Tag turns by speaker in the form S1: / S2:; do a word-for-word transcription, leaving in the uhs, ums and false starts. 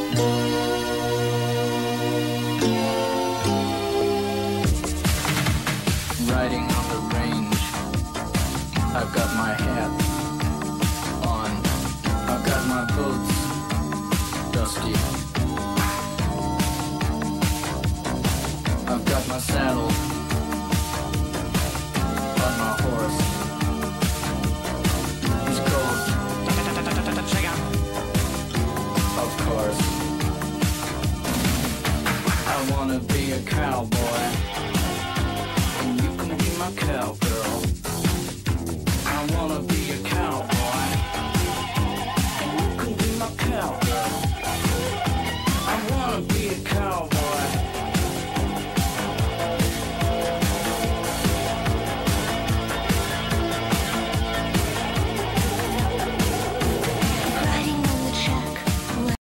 S1: Riding on the range, I've got my hat on, I've got my boots dusty, I've got my saddle on my horse. He's cold, of course. I wanna be a cowboy.